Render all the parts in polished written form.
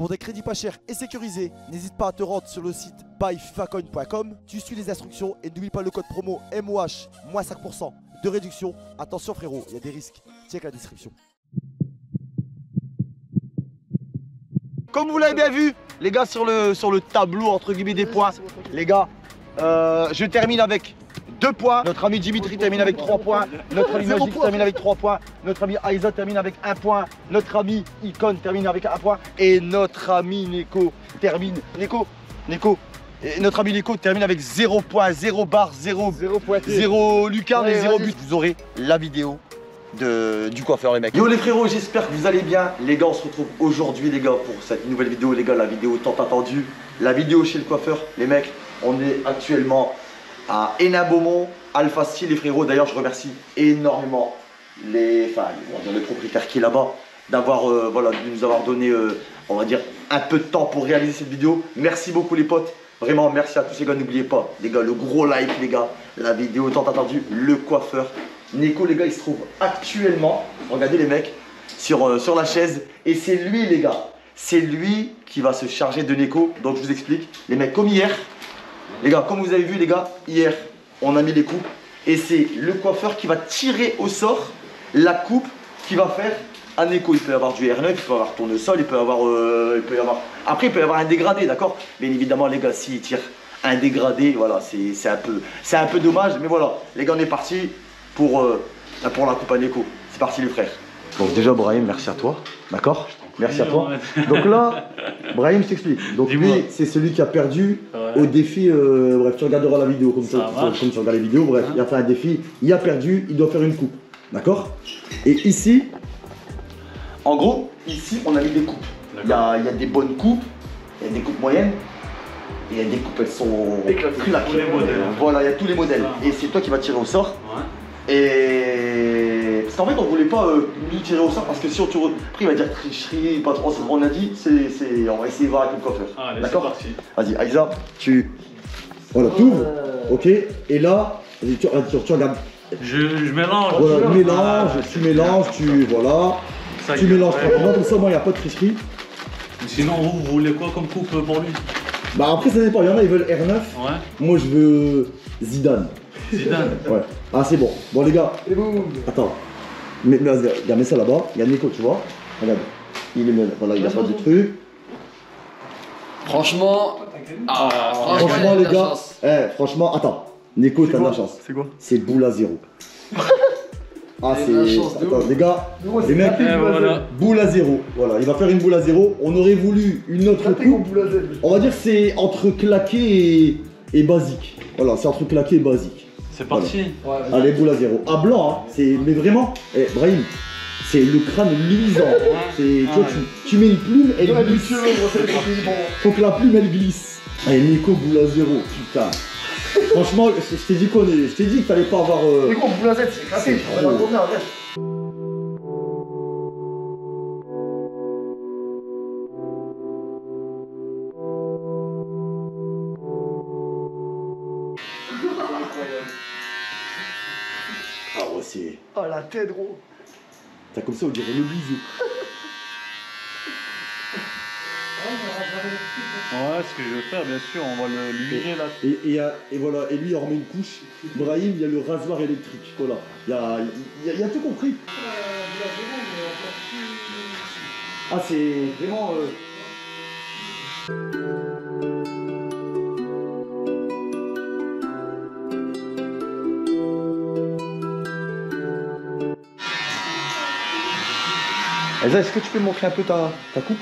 Pour des crédits pas chers et sécurisés, n'hésite pas à te rendre sur le site buyfifacoin.com. Tu suis les instructions et n'oublie pas le code promo MOH, moins 5% de réduction. Attention frérot, il y a des risques. Check la description. Comme vous l'avez bien vu, les gars, sur le tableau entre guillemets des points, les gars, je termine avec 2 points. Notre ami Dimitri termine avec 3 points. Notre ami Magic termine avec 3 points. Notre ami Aiza termine avec 1 point. Notre ami Icon termine avec 1 point. Et notre ami Neko termine. Et notre ami Neko termine avec 0 points, 0 barre, 0 lucarne et 0 but. Vous aurez la vidéo du coiffeur, les mecs. Yo les frérots, j'espère que vous allez bien. Les gars, on se retrouve aujourd'hui les gars pour cette nouvelle vidéo. Les gars, la vidéo tant attendue, la vidéo chez le coiffeur. Les mecs, on est actuellement à Hénin-Beaumont, Alpha Style, les frérots. D'ailleurs, je remercie énormément les propriétaires qui est là-bas d'avoir voilà, de nous avoir donné on va dire un peu de temps pour réaliser cette vidéo. Merci beaucoup les potes. Vraiment, merci à tous les gars. N'oubliez pas, les gars, le gros like, les gars. La vidéo tant attendue, le coiffeur. Neko, les gars, il se trouve actuellement, regardez les mecs, sur la chaise. Et c'est lui, les gars, c'est lui qui va se charger de Neko. Donc, je vous explique. Les mecs, comme hier, les gars, comme vous avez vu, les gars, hier, on a mis les coupes. Et c'est le coiffeur qui va tirer au sort la coupe qui va faire à Neko. Il peut y avoir du R9, il peut y avoir tournesol, il peut y avoir, Après, il peut y avoir un dégradé, d'accord. Bien évidemment, les gars, s'il tire un dégradé, voilà, c'est un peu dommage. Mais voilà, les gars, on est parti pour la coupe à Neko. C'est parti les frères. Donc déjà Brahim, merci à toi, d'accord. Merci à toi. Donc là, Brahim, je t'explique. Donc lui, c'est celui qui a perdu au défi, bref, tu regarderas la vidéo comme tu regardes les vidéos, bref, il a fait un défi, il a perdu, il doit faire une coupe, d'accord. Et ici, en gros, ici on a mis des coupes. Il y a des bonnes coupes, il y a des coupes moyennes. Et il y a des coupes, elles sont claquées. Voilà, il y a tous les modèles. Et c'est toi qui vas tirer au sort. Et parce qu'en fait on voulait pas lui tirer au sort parce que si on tire après il va dire tricherie, pas trop. On a dit on va essayer de voir avec le coiffeur. D'accord. Vas-y Aiza, tu t'ouvres, ok. Et là, tu regardes. Je mélange. Voilà, tu mélanges, voilà. Tu mélanges tranquillement, comme ça moi il n'y a pas de tricherie. Sinon vous voulez quoi comme coupe pour lui? Bah après ça dépend, il y en a ils veulent R9. Ouais. Moi je veux Zidane. Zidane. Ouais. Ah c'est bon. Bon les gars. Attends. Mais regarde, mets ça là-bas. Il y a Neko, tu vois. Regarde. Il est voilà, il a pas de truc. Franchement. Franchement les gars. Franchement, attends. Neko, t'as de la chance. C'est quoi? C'est boule à 0. Ah c'est. Attends les gars. Les mecs, voilà. Boule à 0. Voilà, il va faire une boule à 0. On aurait voulu une autre coupe. On va dire c'est entre claqué et basique. Voilà, c'est entre claqué et basique. C'est parti. Voilà. Ouais, allez, boule à 0. À blanc, hein. Mais vraiment, Brahim, c'est le crâne luisant. Tu mets une plume, elle glisse. Faut que la plume elle glisse. Allez, Neko, boule à 0, putain. Franchement, je t'ai dit que t'allais pas avoir. Neko, boule à Z, c'est classé. Ah ouais, c'est. Oh la tête, gros. T'as comme ça, on dirait le bisou. Ouais, ce que je vais faire, bien sûr, on va le limer là. Et voilà, et lui il remet une couche. Brahim, il y a le rasoir électrique. Voilà, il y a tout compris. Ah, c'est vraiment. Elsa, est-ce que tu peux me montrer un peu ta coupe?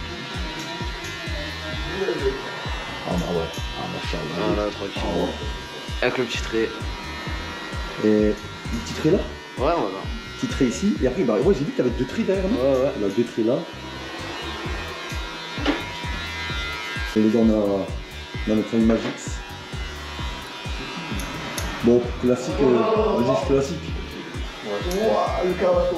Ah bah ouais, Ah là, tranquille. Avec le petit trait. Et le petit trait là? Ouais, voilà. Petit trait ici, et après, bah ouais, j'ai vu que t'avais 2 traits derrière nous. Ouais. On a 2 traits là. Et les gars, on a notre Magix. Bon, classique, Magix classique. Ouais. Ouah, le carbato.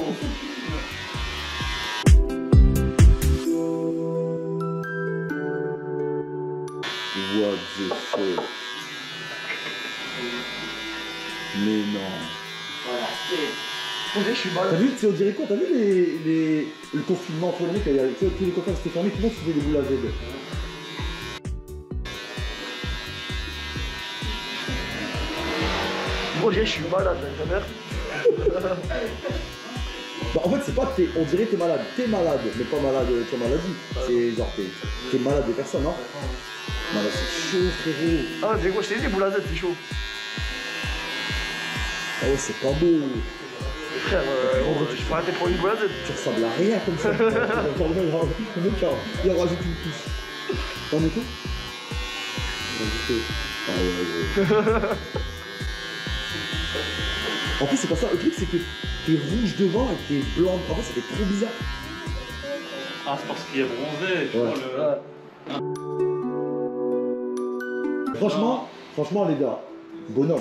What the fuck? Mais non. Voilà, c'est. Je suis malade. T'as vu, on dirait quoi? T'as vu le confinement entre les mecs, tous les copains étaient fermés, tout le monde faisait des boules à vide. Bon, je suis malade, ta mère. Bah, en fait, c'est pas que on dirait que t'es malade, mais pas malade, t'es maladie. C'est genre, t'es malade de personne, hein. Non, là, c'est chaud, frérot. Ah, c'est quoi, je t'ai dit, les boules à Z, c'est chaud. Ah ouais, c'est pas beau. Frère, je peux arrêter pour une boule à Z. Tu ressembles à rien comme ça. Le mec, il rajoute une couche. T'en es tout? Ah ouais. En plus, c'est pas ça. Le truc, c'est que t'es rouge devant et t'es blanc. En fait, ça fait trop bizarre. Ah, c'est parce qu'il est bronzé, tu vois le. Franchement, les gars, bonhomme.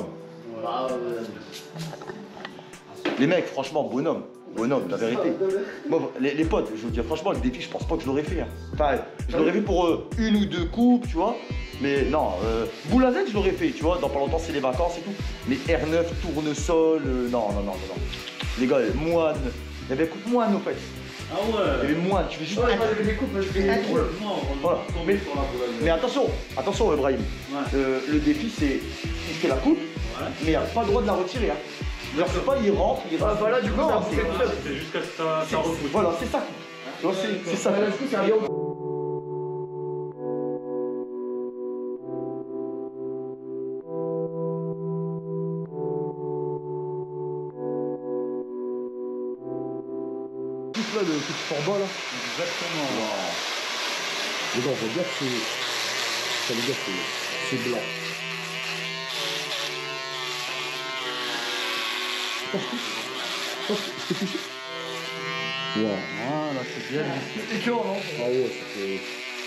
Les mecs, franchement, bonhomme, la vérité. Bon, les potes, je veux dire, franchement, le défi, je pense pas que je l'aurais fait. Hein. Enfin, je l'aurais fait pour une ou deux coupes, tu vois. Mais non, boule à Z, je l'aurais fait, tu vois. Dans pas longtemps, c'est les vacances et tout. Mais R9, tournesol, non. Les gars, moine. Il y avait coupe moine, au fait. Ah ouais. Il y avait moine, tu fais juste. Ouais, moi j'avais des coupes, mais je fais un truc. Voilà. Mais attention, Ibrahim. Ouais. Le défi, c'est il fait la coupe, mais il n'a pas le droit de la retirer. Hein. Alors, c'est pas, il rentre, il rentre. Voilà, du coup, c'est jusqu'à ce que ça repousse. Voilà, c'est ça. Tu vois, c'est ça. Du coup, c'est un yaourt. Là, le petit format là. Exactement. Wow. Les gars, on voit bien que c'est. Ça, les gars, c'est blanc. Je t'ai touché. Wow. Voilà, c'est bien. C'est dur, non? Ah ouais, c'était.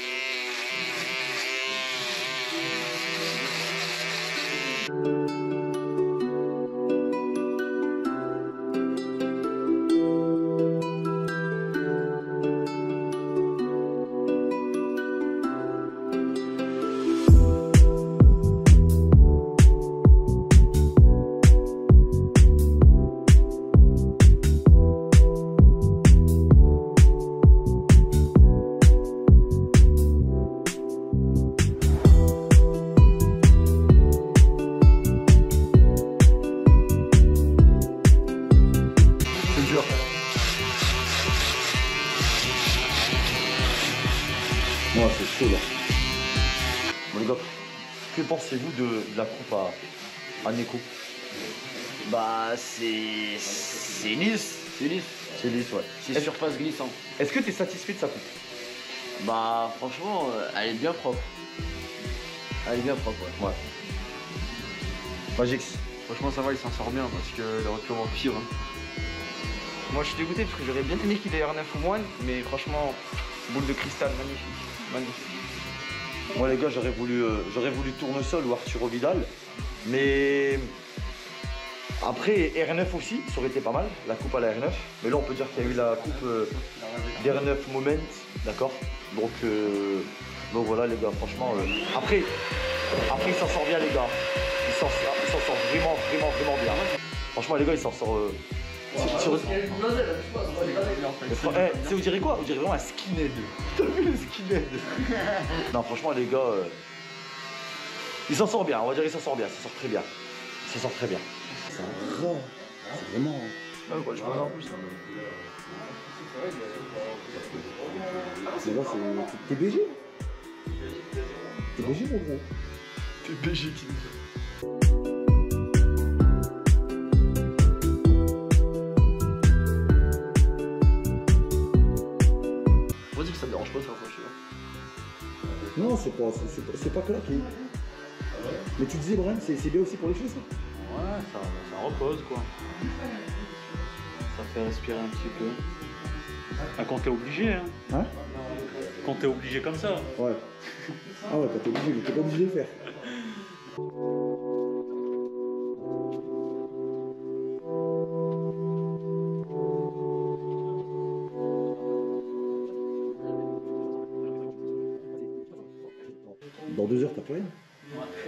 Ouais, c'est chaud là. Bon les gars, que pensez-vous de la coupe à Neko? Bah, c'est lisse. C'est lisse. C'est lisse, ouais. C'est surface glissant. Est-ce que tu es satisfait de sa coupe? Bah, franchement, elle est bien propre. Elle est bien propre, ouais. Ouais. Magix. Franchement, ça va, il s'en sort bien parce qu'il aurait pu avoir pire. Hein. Moi, je suis dégoûté parce que j'aurais bien aimé qu'il ait R9 ou moine, mais franchement, boule de cristal, magnifique. Magnifique. Moi les gars, j'aurais voulu Tournesol ou Arturo Vidal, mais après R9 aussi, ça aurait été pas mal, la coupe à la R9. Mais là, on peut dire qu'il y a eu la coupe d'R9 Moment, d'accord. Donc voilà les gars, franchement. Après, il s'en sort bien les gars. Il s'en sort vraiment bien. Franchement les gars, il s'en sort. Vous direz quoi? Vous direz vraiment un skinhead. T'as vu le skinhead? Non, franchement, les gars, il s'en sort bien. On va dire il s'en sort bien. Ça sort très bien. Ça sort très bien. C'est un rat. C'est vraiment. Ah, quoi, je pense en plus. C'est là, c'est TBG. TBG, mon gros. TBG qui Moi, dis que ça me dérange pas de faire ça, tu vois. Non, c'est pas claqué. Mais tu disais, Brian, c'est bien aussi pour les cheveux, ça? Ouais, ça repose quoi. Ça fait respirer un petit peu. Ah, quand t'es obligé, hein. Hein? Quand t'es obligé comme ça. Ouais. Ah ouais, quand t'es obligé, mais t'es pas obligé de le faire. Dans 2 heures, t'as plus rien.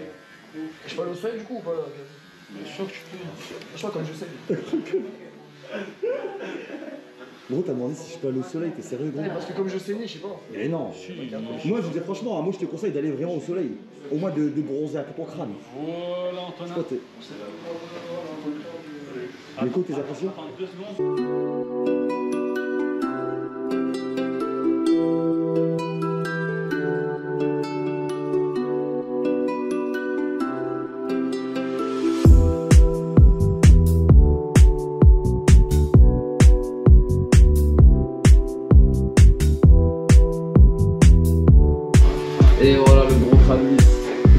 Je peux aller au soleil du coup ou pas là? Bien sûr que tu peux. Je sais pas comme je sais. Gros, t'as demandé si je peux aller au soleil, t'es sérieux, gros? Parce que comme je saignais, je sais pas. Mais non. Moi, je veux dire, franchement, moi, je te conseille d'aller vraiment au soleil. Au moins de bronzer un peu ton crâne. Voilà, Antonin. C'est quoi, Mais quoi, tes impressions? Attends 2 secondes. Et voilà le gros crâne lisse.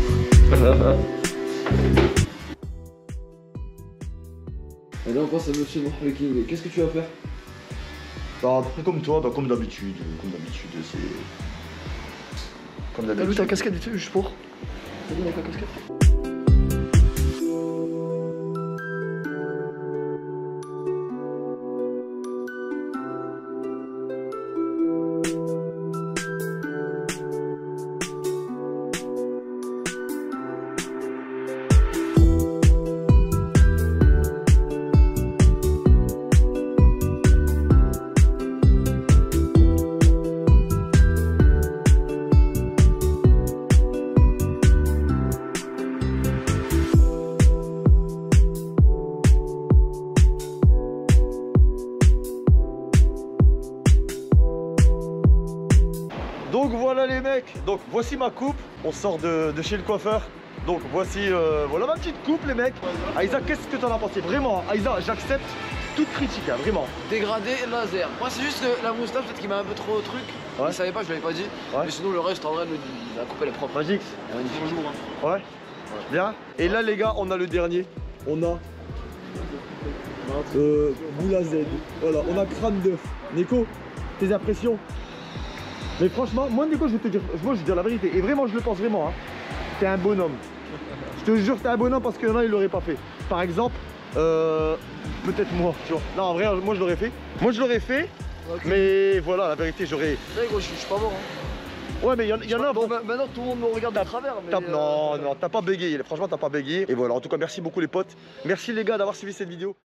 Et là on passe à Monsieur Mohamed King. Qu'est-ce que tu vas faire? Bah, après comme toi, bah, comme d'habitude, c'est... Comme T'as vu d'habitude. ta casquette vite fait, juste pour. T'as vu avec la casquette? Donc voilà les mecs, donc voici ma coupe, on sort de chez le coiffeur. Donc voici, voilà ma petite coupe les mecs. Aïssa, qu'est-ce que t'en as pensé? Vraiment, Aïssa, j'accepte toute critique, hein, vraiment. Dégradé laser. Moi c'est juste la moustache peut-être qui m'a un peu trop truc. Ouais. Je savais pas, je l'avais pas dit. Ouais. Mais sinon le reste en vrai la coupe elle est propre. Magix, Bonjour. Hein. ouais, bien. Et là les gars, on a le dernier. On a boule à Z. Voilà, on a crâne d'œuf. Nico, tes impressions? Mais franchement, moi Nico, je vais te dire, moi je vais dire la vérité. Et vraiment, je le pense vraiment. Hein. T'es un bonhomme. Je te jure, t'es un bonhomme parce qu'il y en a, ils l'auraient pas fait. Par exemple, peut-être moi, tu vois. Non, en vrai, moi je l'aurais fait. Moi je l'aurais fait. Okay. Mais voilà, la vérité, j'aurais. Ouais, gros, je suis pas mort. Hein. Ouais, mais il y en a. Bon, maintenant tout le monde me regarde à travers. Mais non, non, t'as pas bégayé. Franchement, t'as pas bégayé. Et voilà, en tout cas, merci beaucoup les potes. Merci les gars d'avoir suivi cette vidéo.